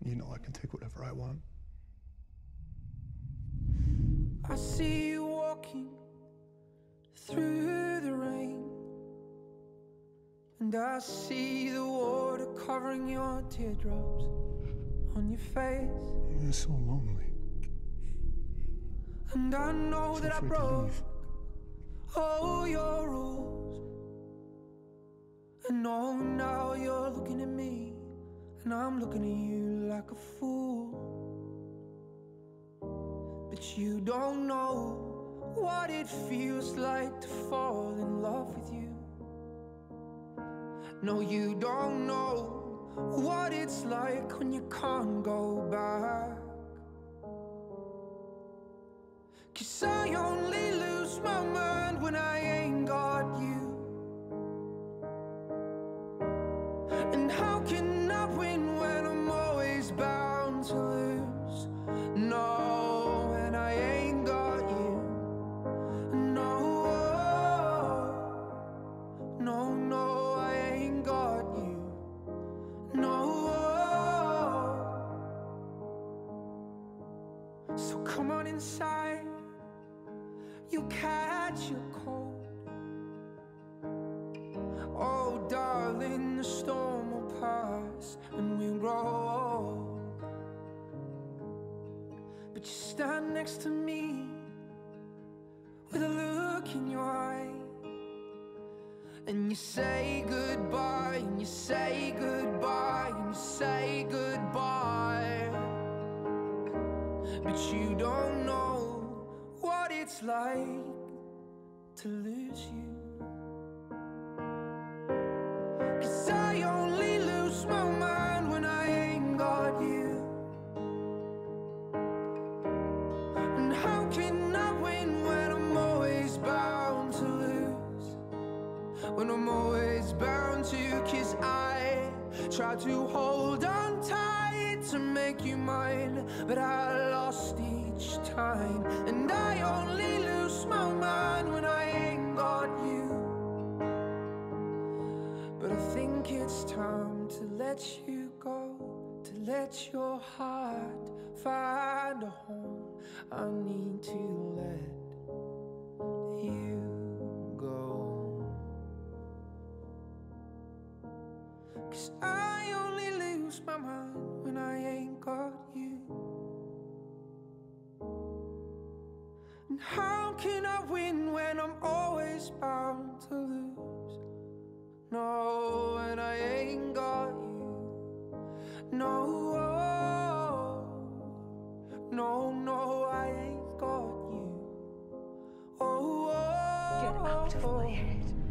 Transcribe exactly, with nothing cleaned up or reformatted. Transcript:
You know I can take whatever I want. I see you walking through the rain, and I see the water covering your teardrops on your face. You're so lonely. And I know So that I afraid to broke leave. all your rules. And oh, now you're looking at me, and I'm looking at you like a fool. But you don't know what it feels like to fall in love with you. No, you don't know what it's like when you can't go back. 'Cause I only lose my mind when I ain't got you. And how can I win when I'm always bound to lose? No, when I ain't got you. No, no, no, I ain't got you. No. So come on inside, you'll catch your cold. Oh, darling, the storm will pass and we'll grow old. But you stand next to me with a look in your eye, and you say goodbye, and you say goodbye, and you say goodbye. But you don't know what it's like to lose you. 'Cause I only lose my mind when I ain't got you. And how can I win when I'm always bound to lose? When I'm always bound to, 'cause I try to hold on tight to make you mine, but I lost each time. And I only lose my mind when I ain't got you. But I think it's time to let you go, to let your heart find a home. I need to let you go. 'Cause I only lose my mind when I ain't got you. And how can I win when I'm always bound to lose? No, when I ain't got you. No, no, no, I ain't got you. Oh, Get out of my head.